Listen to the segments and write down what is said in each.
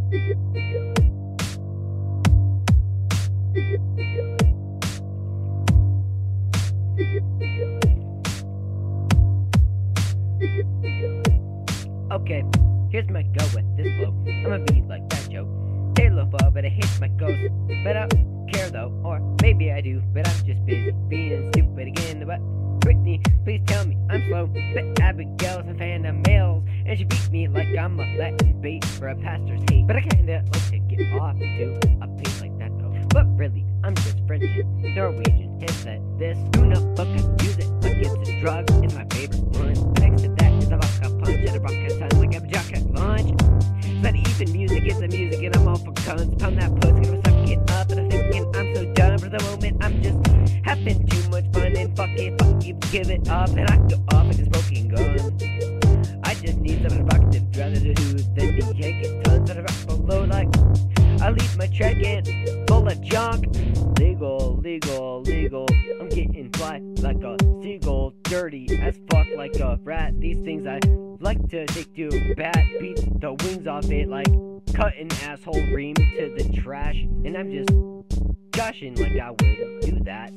Okay, here's my go with this flow. I'ma be like that joke. Halo fall, but I hate my ghost. But I don't care though, or maybe I do, but I'm just busy being stupid again. But Brittany, please tell me I'm slow. But Abigail's a fan of males, and she beat me like I'm a Latin bait for a pastor's hate. But I kinda like to get off to a place like that though. But really, I'm just French and Norwegian. Hence that this do not fucking use it like it's a drug. It's my favorite one. Next to that is a vodka punch and a rocket sound like a jacket lunch. It's not even music, it's the music, and I'm all for tons. Pound that pussy, and I'm sucking up, and I'm thinking I'm so done for the moment. I'm just having too much fun, and fuck it, give it up, and I go off like a smoking gun. I just need something provocative rather to do than be taking tons of rock below. Like I leave my track in full of junk. Legal, legal, legal. I'm getting fly like a seagull, dirty as fuck like a rat. These things I like to take to a bat, beat the wings off it like cut an asshole ream to the trash. And I'm just gushing like I would do that.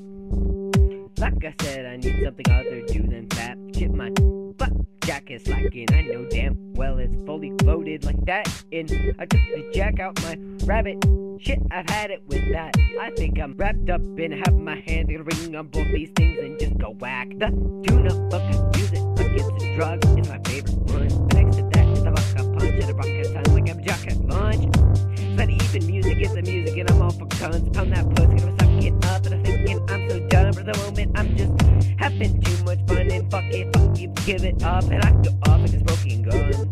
Like I said, I need something other to do than fat. Shit, my butt jack is slacking. I know damn well it's fully loaded like that. And I took the jack out my rabbit. Shit, I've had it with that. I think I'm wrapped up and have my hand in a ring on both these things and just go whack. The tuna fucking use it like it's a drug. It's my favorite one. Next to that is a vodka punch and a rocket sound like a jacket lunch. It's not even music, it's the music, and I'm all for tons. Pound that pussy, and I'm sucking up, and I'm thinking I'm so done for the moment. I'm just having too much fun, and fuck it, give it up, and I go off like a smoking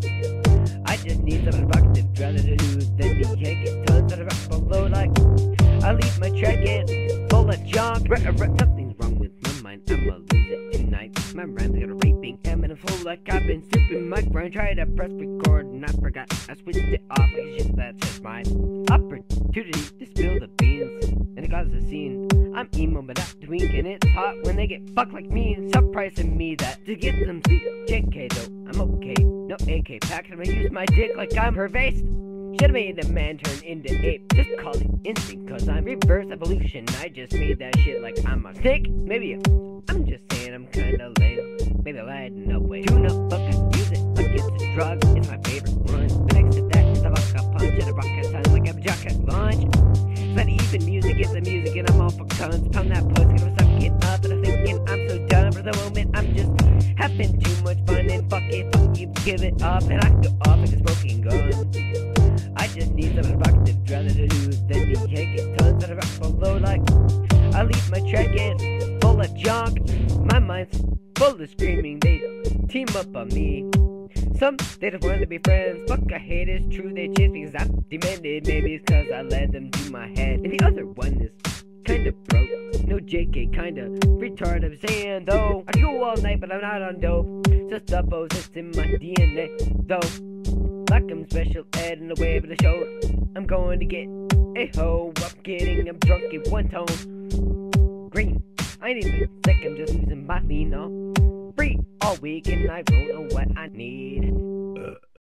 gun. I just need something provocative rather to do than be taking tons of rock below. Like I leave my track in full of junk. Something's wrong with my mind, I'ma lose it tonight. My rhymes are raping, I'm in a flow like I've been sipping my grind. Tried to press record and I forgot, I switched it off like shit, that's just mine. Opportunity to spill the beans, and it causes a scene. I'm emo but not twink, and it's hot when they get fucked like me. Surprising me that to get some sleep. JK though, I'm okay, no AK pack, I'ma use my dick like I'm pervasive. Should've made a man turn into ape. Just call it instinct, cause I'm reverse evolution. I just made that shit like I'm a sick. Maybe I'm just saying I'm kinda lame. Maybe I lied, no way. Tuna fucking use it like it's a drug. It's my favorite one. But next to that is a vodka punch and a rocket sound like a jacket lunch. It's not even music, it's the music, and I'm all for tons. Pound that pussy, and I'm sucking up, and I'm thinking I'm so done for the moment. I'm just having too much fun, and fuck it, give it up, and I go off like a smoking gun. I just need something provocative rather to do than be taking tons of rock below. Like I leave my track in full of junk. My mind's full of screaming, they team up on me. Some they just want to be friends. Fuck, I hate it's true, they chase me because I'm demanded. Maybe it's cause I let them do my head. And the other one is kinda broke. No JK, kinda retarded. Saying though I go all night but I'm not on dope. Just doubles, it's in my DNA though. Like I'm special ed in the way of the show. I'm going to get a hoe. I'm kidding, I'm drunk in one tone. Green, I ain't even sick, I'm just losing my lean. Free all week and I don't know what I need.